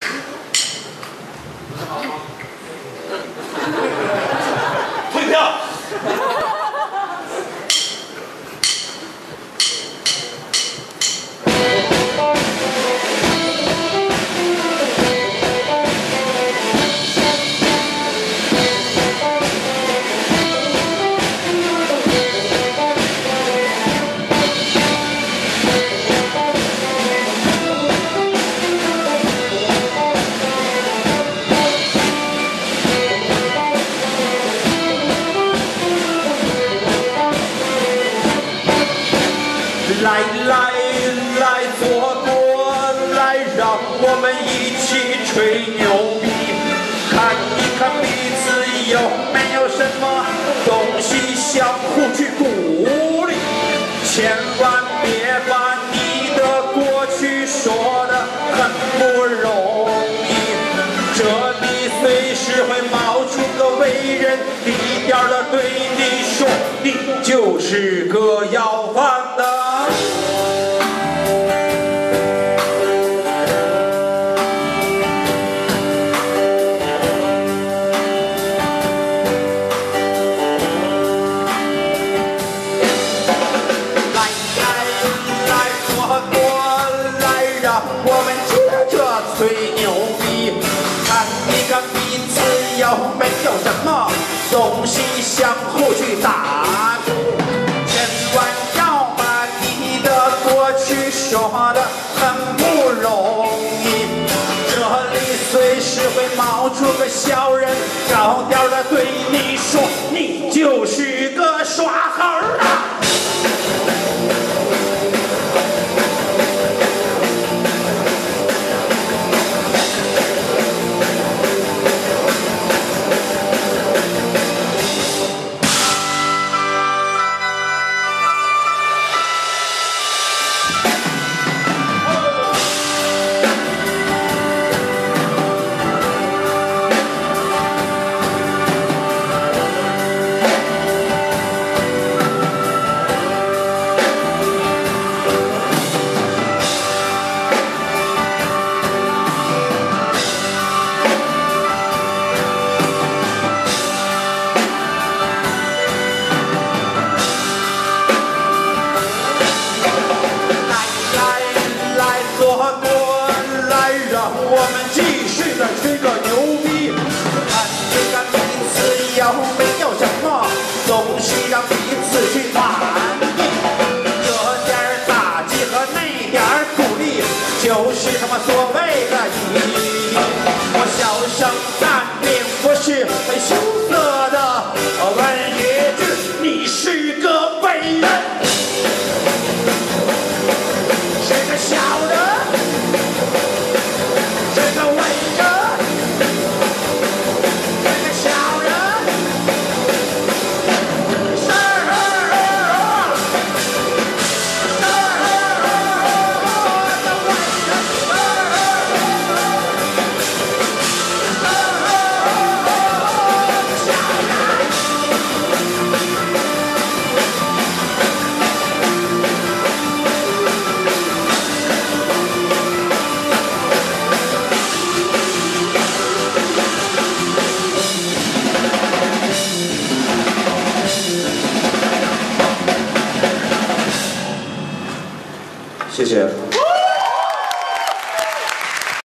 退票。 来坐过来，让我们一起吹牛逼，看一看彼此有没有什么东西相互去鼓励，千万别把你的过去说得很不容易，这里随时会冒出个伟人，低调的对你说，你就是个要饭的。吹牛逼，看一看彼此有没有什么东西相互去打鼓，千万要把你的过去说得很不容易，这里随时会冒出个小人，高调的对你说，你就是个耍猴的。我们继续的吹个牛逼，看一看彼此有没有什么东西让彼此去满意，这点打击和那点鼓励，就是他妈所谓的意义。我小声但并不是很羞涩的问一句，你是个伟人，是个小人。 谢谢。